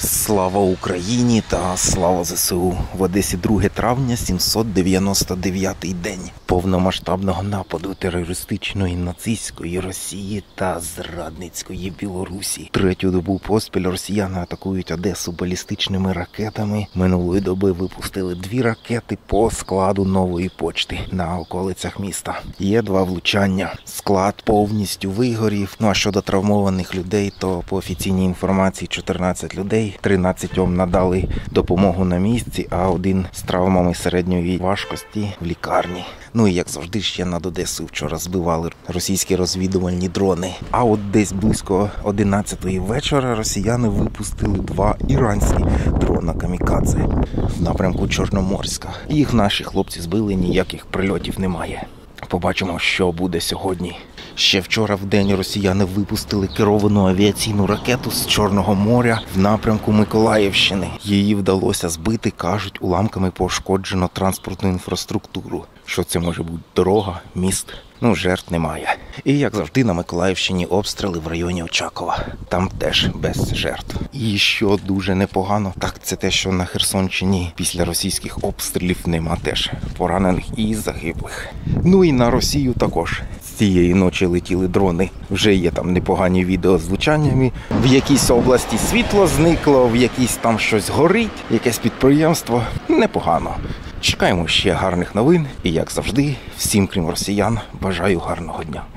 Слава Україні та слава ЗСУ! В Одесі 2 травня, 799-й день повномасштабного нападу терористичної нацистської Росії та зрадницької Білорусі. Третю добу поспіль росіяни атакують Одесу балістичними ракетами. Минулої доби випустили 2 ракети по складу Нової пошти на околицях міста. Є 2 влучання. Склад повністю вигорів. Ну а щодо травмованих людей, то по офіційній інформації 14 людей. 13 надали допомогу на місці, а 1 з травмами середньої важкості в лікарні. Ну і як завжди, ще над Одесою вчора збивали російські розвідувальні дрони. А от десь близько 11-ї вечора росіяни випустили 2 іранські дрона камікадзе в напрямку Чорноморська. Їх наші хлопці збили, ніяких прильотів немає. Побачимо, що буде сьогодні. Ще вчора в день росіяни випустили керовану авіаційну ракету з Чорного моря в напрямку Миколаївщини. Її вдалося збити, кажуть, уламками пошкоджено транспортну інфраструктуру. Що це може бути? Дорога, міст? Ну, жертв немає. І, як завжди, на Миколаївщині обстріли в районі Очакова. Там теж без жертв. І що дуже непогано, так це те, що на Херсонщині після російських обстрілів нема теж поранених і загиблих. Ну і на Росію також. Цієї ночі летіли дрони. Вже є там непогані відео з влучаннями. В якійсь області світло зникло, в якійсь там щось горить, якесь підприємство. Непогано. Чекаємо ще гарних новин. І, як завжди, всім, крім росіян, бажаю гарного дня.